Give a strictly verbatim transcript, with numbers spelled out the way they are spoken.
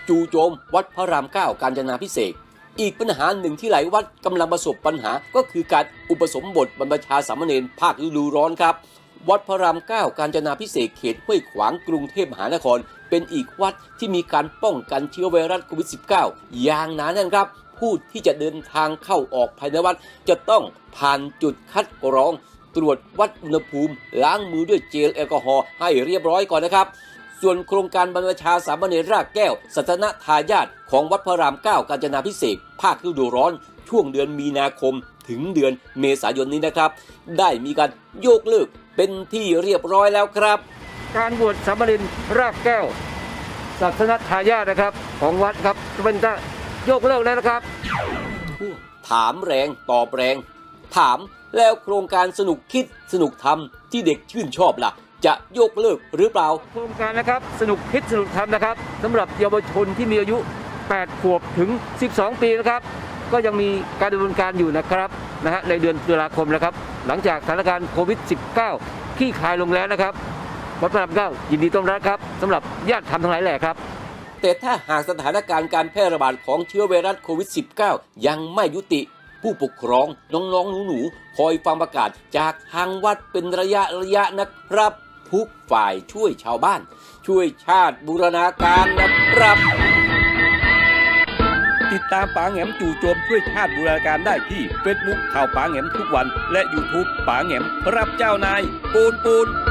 จู่โจมวัดพระรามเก้ากาญจนาภิเษกอีกปัญหาหนึ่งที่หลายวัดกำลังประสบปัญหาก็คือการอุปสมบทบรรพชาสามเณรภาคฤดูร้อนครับวัดพระรามเก้ากาญจนาภิเษกเขตห้วยขวางกรุงเทพมหานครเป็นอีกวัดที่มีการป้องกันเชื้อไวรัสโควิด สิบเก้า อย่างหนาแน่นครับผู้ที่จะเดินทางเข้าออกภายในวัดจะต้องผ่านจุดคัดกรองตรวจวัดอุณหภูมิล้างมือด้วยเจลแอลกอฮอล์ให้เรียบร้อยก่อนนะครับส่วนโครงการบรรพชาสามเณรรากแก้วสัตนทายาทของวัดพระรามเก้ากาญจนาภิเษกภาคฤดูร้อนช่วงเดือนมีนาคมถึงเดือนเมษายนนี้นะครับได้มีการโยกเลิกเป็นที่เรียบร้อยแล้วครับการบวชสามเณรรากแก้วสัตนทายาทนะครับของวัดครับเป็นจะโยกเลิกแล้วนะครับถามแรงตอบแรงถามแล้วโครงการสนุกคิดสนุกทำที่เด็กชื่นชอบล่ะจะยกเลิกหรือเปล่าโครงการนะครับสนุกคิดสนุกทำนะครับสำหรับเยาวชนที่มีอายุแปดขวบถึงสิบสองปีนะครับก็ยังมีการดำเนินการอยู่นะครับนะฮะในเดือนตุลาคมนะครับหลังจากสถานการณ์โควิด สิบเก้า คลี่คลายลงแล้วนะครับวัดพระรามเก้ายินดีต้อนรับครับสำหรับญาติธรรมทั้งหลายแหละครับแต่ถ้าหากสถานการณ์การแพร่ระบาดของเชื้อไวรัสโควิด สิบเก้า ยังไม่ยุติผู้ปกครองน้องๆหนูๆคอยฟังประกาศจากทางวัดเป็นระยะระยะนะครับทุกฝ่ายช่วยชาวบ้านช่วยชาติบูรณาการนะครับติดตามป๋าแหงมจู่โจมช่วยชาติบูรณาการได้ที่ เฟซบุ๊ก ข่าวป๋าแหงมทุกวันและ ยูทูบ ป๋าแหงมรับเจ้านายปูนปูน